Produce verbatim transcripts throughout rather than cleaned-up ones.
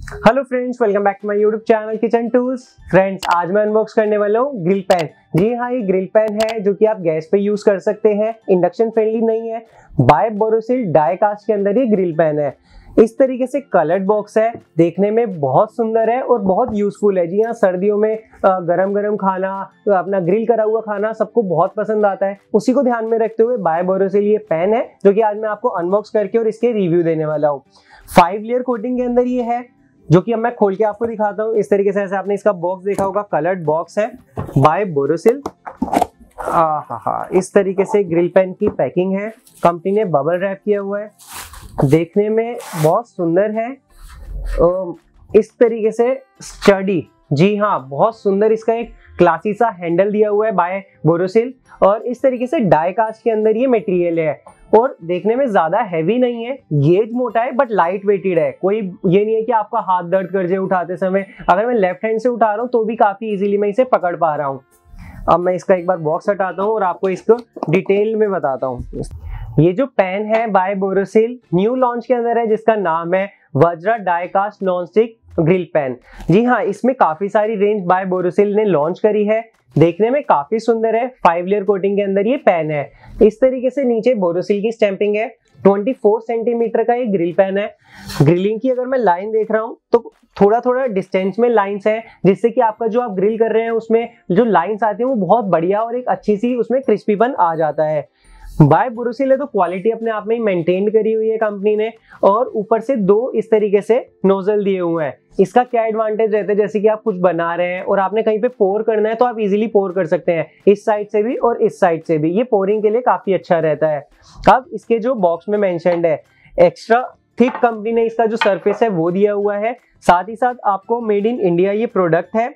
Hello friends, welcome back to my YouTube channel kitchen tools. Friends, आज मैं unbox करने वाला हूँ ग्रिल पैन। जी हाँ, ये ग्रिल पैन है जो कि आप गैस पे यूज कर सकते हैं। इंडक्शन फ्रेंडली नहीं है। बाय बोरोसिल डाई कास्ट के अंदर ये ग्रिल पैन है। इस तरीके से कलर्ड बॉक्स है, देखने में बहुत सुंदर है और बहुत यूजफुल है। जी हाँ, सर्दियों में गरम गरम खाना, अपना ग्रिल करा हुआ खाना सबको बहुत पसंद आता है। उसी को ध्यान में रखते हुए बाय बोरोसिल ये पैन है जो कि आज मैं आपको अनबॉक्स करके और इसके रिव्यू देने वाला हूँ। फाइव लेयर कोटिंग के अंदर ये है, जो कि अब मैं खोल के आपको दिखाता हूँ। इस तरीके से ऐसे आपने इसका बॉक्स देखा होगा, कलर्ड बॉक्स है बाय बोरोसिल। आहा, इस तरीके से ग्रिल पैन की पैकिंग है। कंपनी ने बबल रैप किया हुआ है, देखने में बहुत सुंदर है। इस तरीके से स्टडी, जी हाँ, बहुत सुंदर। इसका एक क्लासी सा हैंडल दिया हुआ है बाय बोरोसिल और इस तरीके से डाई कास्ट के अंदर ये मटेरियल है और देखने में ज्यादा हैवी नहीं है। गेज मोटा है बट लाइट वेटेड है। कोई ये नहीं है कि आपका हाथ दर्द कर जाए उठाते समय। अगर मैं लेफ्ट हैंड से उठा रहा हूँ तो भी काफी इजीली मैं इसे पकड़ पा रहा हूँ। अब मैं इसका एक बार बॉक्स हटाता हूँ और आपको इसको डिटेल में बताता हूँ। ये जो पैन है बाय बोरोसिल न्यू लॉन्च के अंदर है, जिसका नाम है Vajra die cast non stick grill pan. जी हाँ, इसमें काफी सारी रेंज बाय बोरोसिल ने लॉन्च करी है। देखने में काफी सुंदर है। फाइव लेयर कोटिंग के अंदर ये पैन है। इस तरीके से नीचे बोरोसिल की स्टैंपिंग है। चौबीस सेंटीमीटर का ये ग्रिल पैन है। ग्रिलिंग की अगर मैं लाइन देख रहा हूँ तो थोड़ा थोड़ा डिस्टेंस में लाइंस है, जिससे कि आपका जो आप ग्रिल कर रहे हैं उसमें जो लाइंस आती है वो बहुत बढ़िया और एक अच्छी सी उसमें क्रिस्पीपन आ जाता है। बाय बोरोसिल है तो क्वालिटी अपने आप में ही मेंटेन करी हुई है कंपनी ने। और ऊपर से दो इस तरीके से नोजल दिए हुए हैं। इसका क्या एडवांटेज रहता है, जैसे कि आप कुछ बना रहे हैं और आपने कहीं पे पोर करना है तो आप इजीली पोर कर सकते हैं, इस साइड से भी और इस साइड से भी। ये पोरिंग के लिए काफी अच्छा रहता है। अब इसके जो बॉक्स में मेंशन्ड है, एक्स्ट्रा थिक कंपनी ने इसका जो सरफेस है वो दिया हुआ है। साथ ही साथ आपको मेड इन इंडिया ये प्रोडक्ट है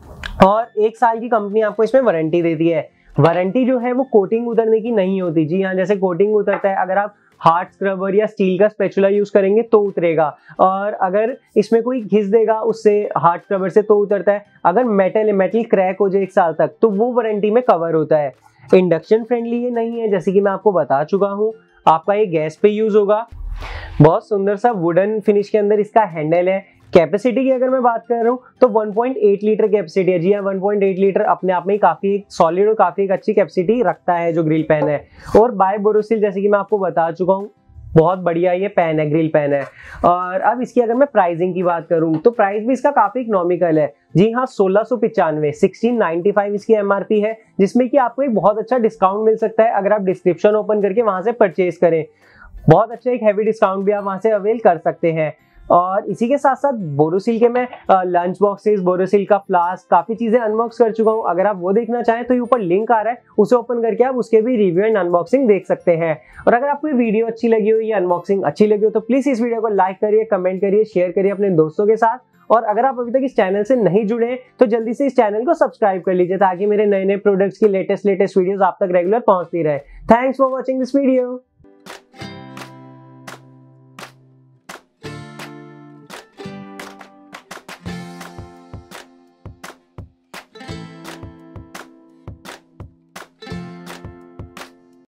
और एक साल की कंपनी आपको इसमें वारंटी देती है। वारंटी जो है वो कोटिंग उतरने की नहीं होती। जी हाँ, जैसे कोटिंग उतरता है, अगर आप हार्ड स्क्रबर या स्टील का स्पैचुला यूज करेंगे तो उतरेगा, और अगर इसमें कोई घिस देगा उससे हार्ड स्क्रबर से तो उतरता है। अगर मेटल मेटल क्रैक हो जाए एक साल तक तो वो वारंटी में कवर होता है। इंडक्शन फ्रेंडली ये नहीं है, जैसे कि मैं आपको बता चुका हूँ। आपका ये गैस पे यूज होगा। बहुत सुंदर सा वुडन फिनिश के अंदर इसका हैंडल है। कैपेसिटी की अगर मैं बात कर रहा हूँ तो one point eight litre capacity है। जी हाँ, वन पॉइंट एट लीटर अपने आप में ही काफी सॉलिड और काफी एक अच्छी कैपेसिटी रखता है जो ग्रिल पैन है। और बाय बोरोसिल, जैसे कि मैं आपको बता चुका हूँ, बहुत बढ़िया ये पैन है, ग्रिल पैन है। और अब इसकी अगर मैं प्राइसिंग की बात करूं तो प्राइस भी इसका काफी इकोनॉमिकल है। जी हाँ, सोलह सौ पिचानवे सिक्सटीन नाइनटी फाइव इसकी एमआरपी है, जिसमें कि आपको एक बहुत अच्छा डिस्काउंट मिल सकता है अगर आप डिस्क्रिप्शन ओपन करके वहां से परचेज करें। बहुत अच्छा एक हैवी डिस्काउंट भी आप वहां से अवेल कर सकते हैं। और इसी के साथ साथ बोरोसिल के मैं लंच बॉक्सेस, बोरोसिल का फ्लास्क, काफी चीजें अनबॉक्स कर चुका हूं। अगर आप वो देखना चाहें तो ये ऊपर लिंक आ रहा है, उसे ओपन करके आप उसके भी रिव्यू एंड अनबॉक्सिंग देख सकते हैं। और अगर आपको ये वीडियो अच्छी लगी हो, ये अनबॉक्सिंग अच्छी लगी हो, तो प्लीज इस वीडियो को लाइक करिए, कमेंट करिए, शेयर करिए अपने दोस्तों के साथ। और अगर आप अभी तक इस चैनल से नहीं जुड़े हैं तो जल्दी से इस चैनल को सब्सक्राइब कर लीजिए, ताकि मेरे नए नए प्रोडक्ट्स की लेटेस्ट लेटेस्ट वीडियोस आप तक रेगुलर पहुंचती रहे। Thanks for watching this video.